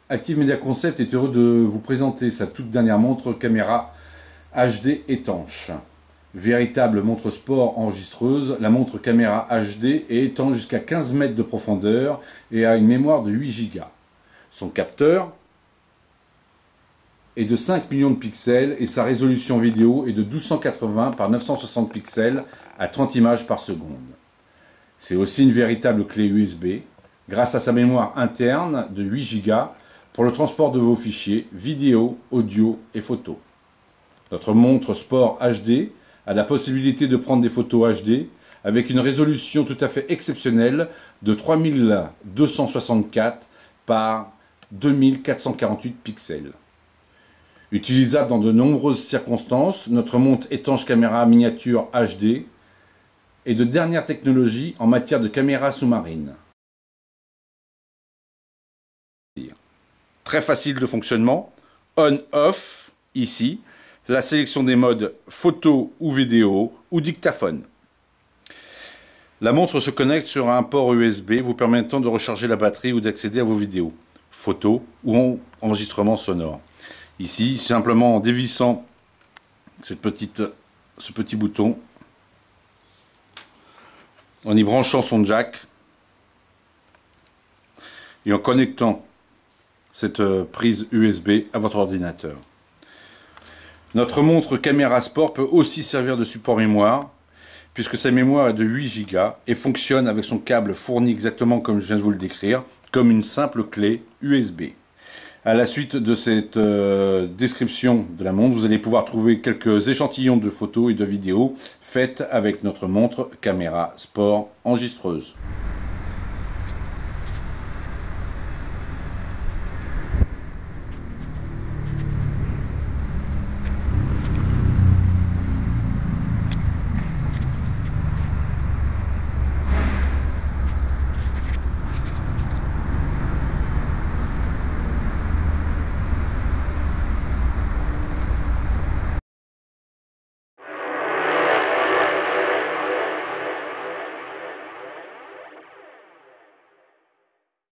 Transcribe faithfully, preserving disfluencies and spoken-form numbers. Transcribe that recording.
Active Media Concept est heureux de vous présenter sa toute dernière montre caméra H D étanche. Véritable montre sport enregistreuse, la montre caméra H D est étanche jusqu'à quinze mètres de profondeur et a une mémoire de huit gigas. Son capteur est de cinq millions de pixels et sa résolution vidéo est de douze cent quatre-vingts par neuf cent soixante pixels à trente images par seconde. C'est aussi une véritable clé U S B, grâce à sa mémoire interne de huit gigas pour le transport de vos fichiers vidéo, audio et photos. Notre montre sport H D a la possibilité de prendre des photos H D avec une résolution tout à fait exceptionnelle de trois mille deux cent soixante-quatre par deux mille quatre cent quarante-huit pixels. Utilisable dans de nombreuses circonstances, notre montre étanche caméra miniature H D est de dernière technologie en matière de caméra sous-marine. Très facile de fonctionnement, on-off, ici, la sélection des modes photo ou vidéo ou dictaphone. La montre se connecte sur un port U S B vous permettant de recharger la batterie ou d'accéder à vos vidéos, photos ou enregistrements sonores. Ici, simplement en dévissant cette petite, ce petit bouton, en y branchant son jack et en connectant cette prise U S B à votre ordinateur. Notre montre caméra sport peut aussi servir de support mémoire, puisque sa mémoire est de huit gigas et fonctionne avec son câble fourni exactement comme je viens de vous le décrire, comme une simple clé U S B. À la suite de cette euh, description de la montre, vous allez pouvoir trouver quelques échantillons de photos et de vidéos faites avec notre montre caméra sport enregistreuse.